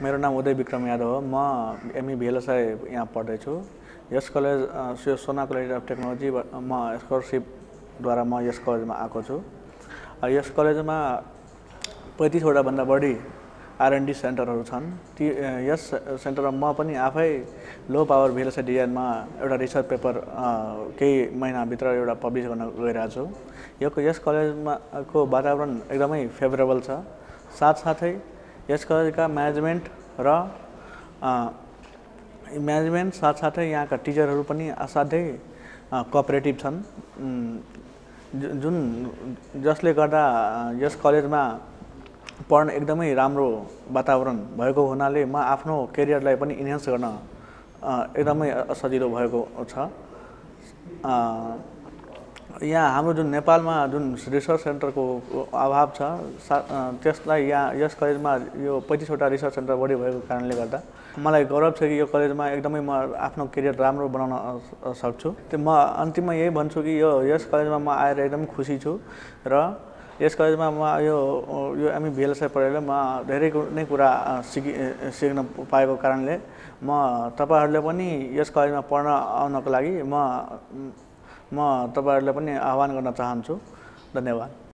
मेरो नाम उदय विक्रम यादव हो। म एमई VLSI यहाँ पढ्दैछु। यस college Sona college of technology म स्कलरसिपद्वारा म यस कलेजमा आएको छु। यस कलेजमा 35 वटा भन्दा बढी R&D सेन्टरहरू छन्। यस सेन्टरमा म पनि आफै लो पावर VLSI डिजाइनमा एउटा रिसर्च पेपर केही महिनाभित्र एउटा पब्लिस गर्न गइरहेको छु। यस कलेजमा को वातावरण एकदमै फेभरेबल छ। साथसाथै यस कलेजका म्यानेजमेन्ट साथसाथै यहाँका टिचरहरू पनि असाध्यै कोअपरेटिभ छन्, जसले गर्दा यस कलेजमा पढ्न एकदमै राम्रो वातावरण भएको हुनाले म आफ्नो करियरलाई पनि इन्हान्स गर्न एकदमै सजिलो भएको छ। यहाँ हाम्रो जुन नेपालमा जुन रिसर्च सेन्टरको अभाव छ, त्यसलाई यस कलेजमा यो 35 वटा रिसर्च सेन्टर बढी भएको कारणले गर्दा मलाई गौरव छ कि यो कलेजमा एकदमै म आफ्नो करियर राम्रो बनाउन सक्छु। म अन्तिममा यही भन्छु कि यस कलेजमा म आएर एकदम खुसी छु र यस कलेजमा म यो एमई VLSI पढेर म धेरै नै कुरा सिक्न पाएको कारणले म तपाईहरुले पनि यस कलेजमा पढ्न आउनको लागि म तपाईहरुलाई पनि आह्वान गर्न चाहन्छु। धन्यवाद।